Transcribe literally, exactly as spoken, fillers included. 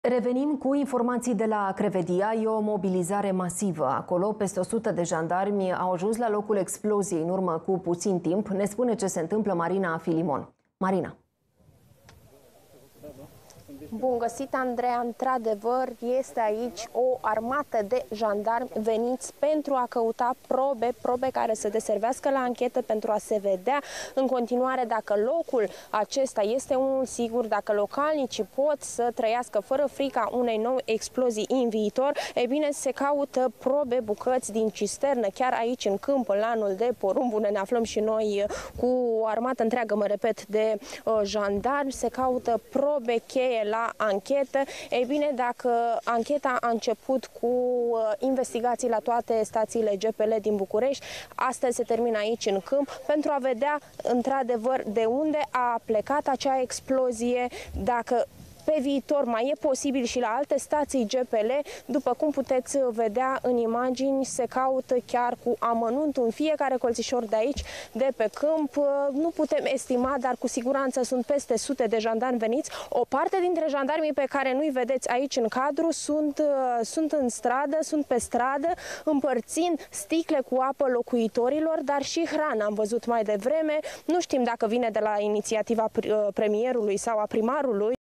Revenim cu informații de la Crevedia. E o mobilizare masivă. Acolo, peste o sută de jandarmi au ajuns la locul exploziei în urmă cu puțin timp. Ne spune ce se întâmplă Marina Filimon. Marina. Bun găsit, Andreea. Într-adevăr, este aici o armată de jandarmi veniți pentru a căuta probe, probe care să deservească la anchetă, pentru a se vedea în continuare dacă locul acesta este unul sigur, dacă localnicii pot să trăiască fără frica unei noi explozii în viitor. E bine, se caută probe, bucăți din cisternă, chiar aici în câmp, în lanul de porumb, unde ne aflăm și noi cu o armată întreagă, mă repet, de uh, jandarmi. Se caută probe cheie la anchetă. Ei bine, dacă ancheta a început cu uh, investigații la toate stațiile G P L din București, astăzi se termină aici în câmp pentru a vedea într-adevăr de unde a plecat acea explozie, dacă pe viitor mai e posibil și la alte stații G P L. După cum puteți vedea în imagini, se caută chiar cu amănuntul în fiecare colțișor de aici, de pe câmp. Nu putem estima, dar cu siguranță sunt peste sute de jandarmi veniți. O parte dintre jandarmii pe care nu-i vedeți aici în cadru sunt, sunt în stradă, sunt pe stradă, împărțind sticle cu apă locuitorilor, dar și hrană. Am văzut mai devreme. Nu știm dacă vine de la inițiativa premierului sau a primarului.